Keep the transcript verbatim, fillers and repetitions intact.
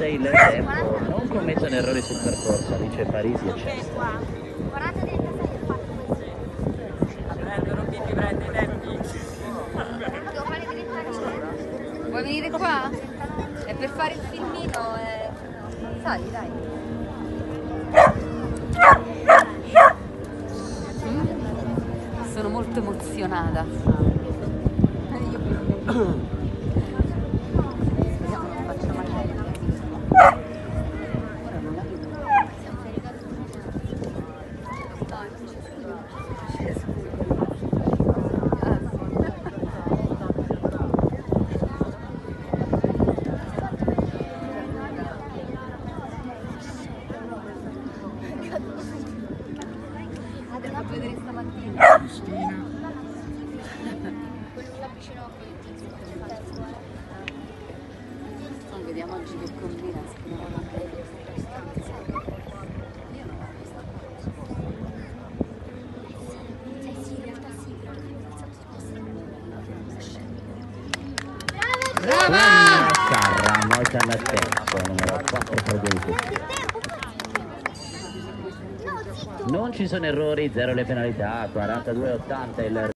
ottanta il tempo. Non commettono errori sul percorso, Alice Parisi e Cesta. Prendono chi ti prende i tempi. Vuoi venire qua? È per fare il filmino e... Sali, dai. Mm? Sono molto emozionata. Andiamo a vedere stamattina. Cristina. Vediamo oggi che combina. Brava! Carra, molto alla terza, numero quattro per due. Non ci sono errori, zero le penalità, quarantadue ottanta il